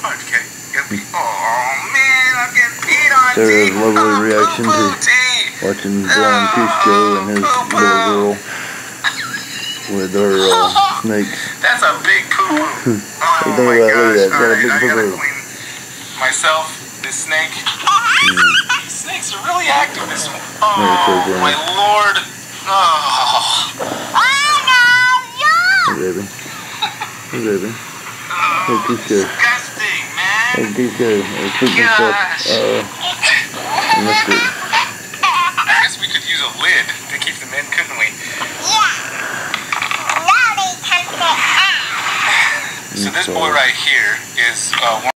Okay. Oh man, I'm getting peed on. Sarah's lovely reaction to watching Brian Cusco and his little girl with her snakes. That's a big poo-poo. Oh my Look at that. gosh. Got a big I gotta poo-poo. clean myself, this snake. These snakes are really active this one. Oh my lord. Oh. Hey baby. Hey baby. Hey Cusco. Disgusting, man. Hey Cusco. Hey freaking Gosh. I missed it. I guess we could use a lid to keep them in, couldn't we? So this boy right here is